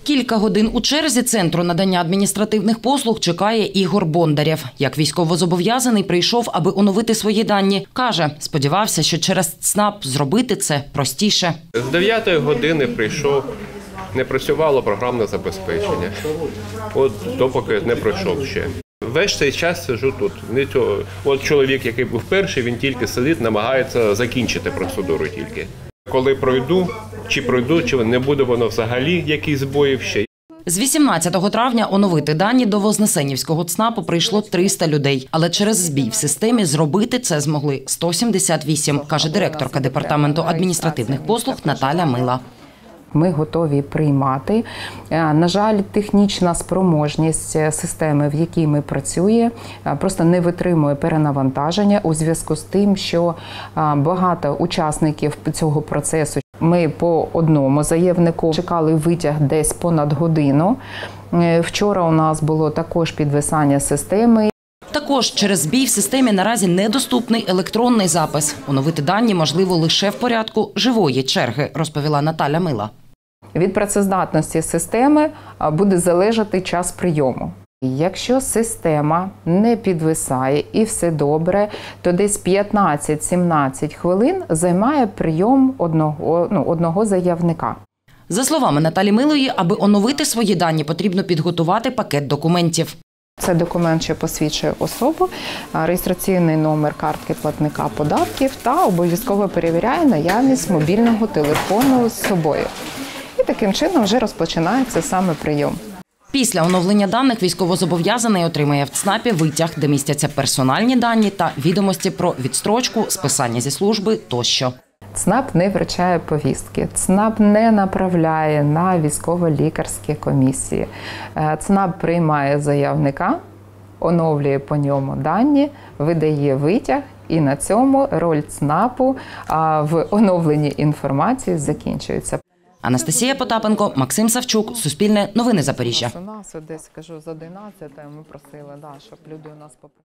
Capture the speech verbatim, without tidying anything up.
Кілька годин у черзі Центру надання адміністративних послуг чекає Ігор Бондарєв. Як військовозобов'язаний прийшов, аби оновити свої дані. Каже, сподівався, що через ЦНАП зробити це простіше. З дев'ятої години прийшов, не працювало програмне забезпечення. От допоки не пройшов ще. Весь цей час сиджу тут. От чоловік, який був перший, він тільки сидить, намагається закінчити процедуру тільки. Коли пройду, чи пройду, чи не буде воно взагалі якісь збоїв ще. З вісімнадцятого травня оновити дані до Вознесенівського ЦНАПу прийшло триста людей. Але через збій в системі зробити це змогли сто сімдесят вісім, каже директорка департаменту адміністративних послуг Наталя Мила. Ми готові приймати. На жаль, технічна спроможність системи, в якій ми працюємо, просто не витримує перенавантаження у зв'язку з тим, що багато учасників цього процесу. Ми по одному заявнику чекали витяг десь понад годину. Вчора у нас було також підвисання системи. Також через збій в системі наразі недоступний електронний запис. Оновити дані можливо лише в порядку живої черги, розповіла Наталя Мила. Від працездатності системи буде залежати час прийому. Якщо система не підвисає і все добре, то десь п'ятнадцять-сімнадцять хвилин займає прийом одного, ну, одного заявника. За словами Наталі Милої, аби оновити свої дані, потрібно підготувати пакет документів. Це документ, що посвідчує особу, реєстраційний номер картки платника податків та обов'язково перевіряє наявність мобільного телефону з собою. І таким чином вже розпочинається саме прийом. Після оновлення даних військовозобов'язаний отримає в ЦНАПі витяг, де містяться персональні дані та відомості про відстрочку, списання зі служби тощо. ЦНАП не вручає повістки, ЦНАП не направляє на військово-лікарські комісії. ЦНАП приймає заявника, оновлює по ньому дані, видає витяг, і на цьому роль ЦНАПу в оновленні інформації закінчується. Анастасія Потапенко, Максим Савчук, Суспільне новини Запоріжжя. У нас десь, кажу, з одинадцятої ми просили, щоб люди у нас